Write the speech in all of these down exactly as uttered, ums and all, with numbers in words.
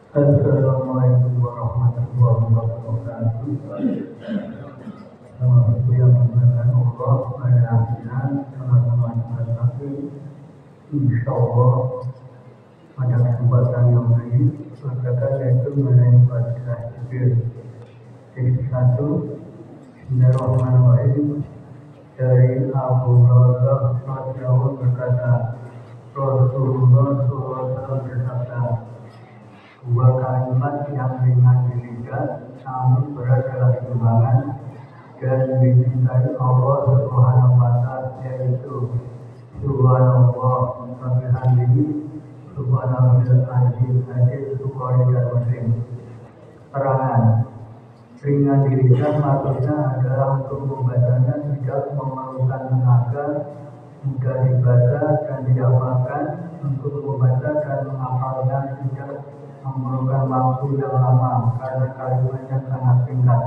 Assalamualaikum warahmatullahi wabarakatuh. Nama aku yang dimuliakan Allah, saya Afinan, teman-teman sekalian. Insya Allah pada kesempatan yang ini berkata yaitu mengenai Fatihah Jibril. Jadi satu, Bismillahirrahmanirrahim. Dari Abu Hurairah radhiyallahu berkata, Rasulullah shallallahu alaihi wasallam bersabda, dua kalimat yang ringan di lidah namun berat dalam timbangan dan dicintai Allah Subhanahu wa Ta'ala, yaitu Subhanallah wa bihamdihi subhanallahil azim. Hadis Bukhari dan Muslim. Perangan ringan di lidah maksudnya adalah untuk membacanya tidak memerlukan tenaga, mudah dibaca dan dihafalkan. Untuk membaca dan menghafalnya tidak memerlukan waktu yang lama karena kalimatnya sangat singkat,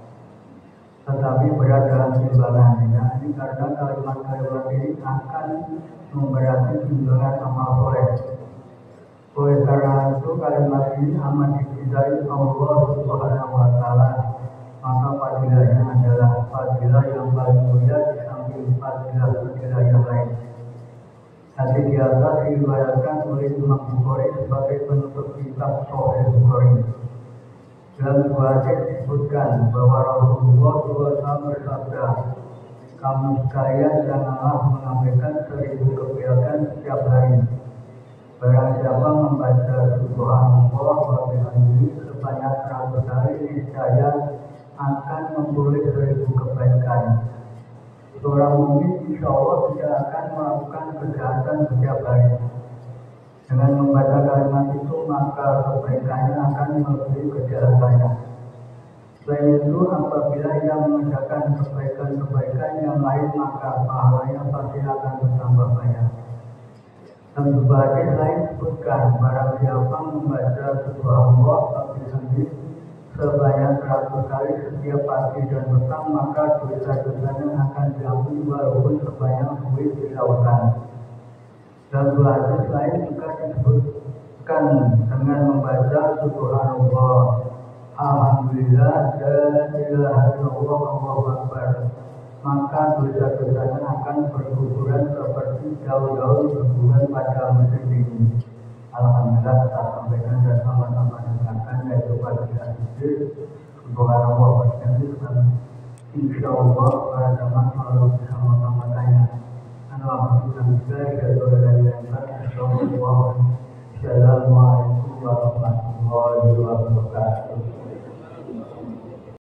tetapi berat dalam timbangannya. Ini karena kalimat-kalimat ini akan memberati timbangan amal soleh. Oleh karena itu kalimat ini amat dicintai Allah Subhanahu wa Ta'ala, maka fadilahnya adalah fadilah yang paling mulia di samping fadilah-fadilah yang lain. Hadis di atas diriwayatkan oleh Imam Bukhari sebagai penutup kitab Sahih Bukhari. Dalam dua hadis disebutkan bahwa Rasulullah shallallahu alaihi wasallam bersabda, kamu sekalian janganlah mengamalkan seribu kebaikan setiap hari. Barang siapa membaca Subhanallah wa bihamdihi sebanyak seratus hari, niscaya akan memperoleh seribu kebaikan. Seorang mukmin insya Allah tidak akan melakukan kejahatan setiap hari. Dengan membaca kalimat itu maka kebaikannya akan melebihi kejahatannya. Selain itu apabila ia mengerjakan kebaikan-kebaikan yang lain maka pahalanya pasti akan bertambah banyak. Dan sebuah hadis lain disebutkan barang siapa membaca Subhanallah wa bihamdihi sebanyak seratus kali setiap pagi dan petang maka dosa-dosanya akan diampuni walaupun sebanyak buih di lautan. Dan dua hadis lain juga disebutkan dengan membaca Subhanallah, Alhamdulillah, dan la ilaha illallah, Allahu Akbar, maka dosa-dosanya akan berguguran seperti daun-daun berguguran pada musim dingin. Alhamdulillah kita sampaikan dan sama-sama dengarkan yaitu Fatihah Jibril. Subhanallah wa bihamdihi. Insya Allah para teman selalu bersama-sama tanya. Alhamdulillah dari dari yang Assalamualaikum warahmatullahi wabarakatuh.